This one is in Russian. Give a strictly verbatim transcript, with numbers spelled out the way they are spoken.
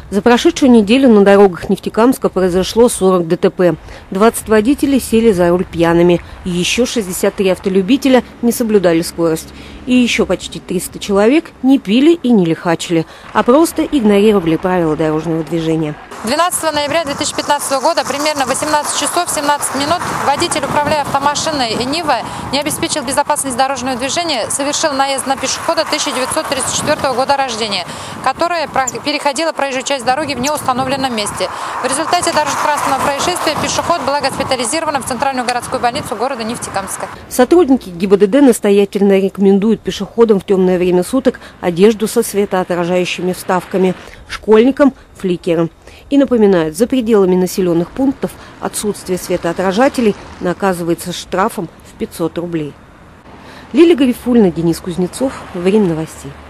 За прошедшую неделю на дорогах Нефтекамска произошло сорок ДТП. двадцать водителей сели за руль пьяными. И еще шестьдесят три автолюбителя не соблюдали скорость. И еще почти триста человек не пили и не лихачили, а просто игнорировали правила дорожного движения. двенадцатого ноября две тысячи пятнадцатого года, примерно восемнадцать часов семнадцать минут, водитель, управляя автомашиной Нива, не обеспечил безопасность дорожного движения, совершил наезд на пешехода тысяча девятьсот тридцать четвёртого года рождения, которая переходила проезжую часть дороги в неустановленном месте. В результате дорожно-транспортного происшествия пешеход была госпитализирована в Центральную городскую больницу города Нефтекамска. Сотрудники ГИБДД настоятельно рекомендуют пешеходам в темное время суток одежду со светоотражающими вставками, школьникам – фликером. И напоминают, за пределами населенных пунктов отсутствие светоотражателей наказывается штрафом в пятьсот рублей. Лилия Гарифульна, Денис Кузнецов. Время новостей.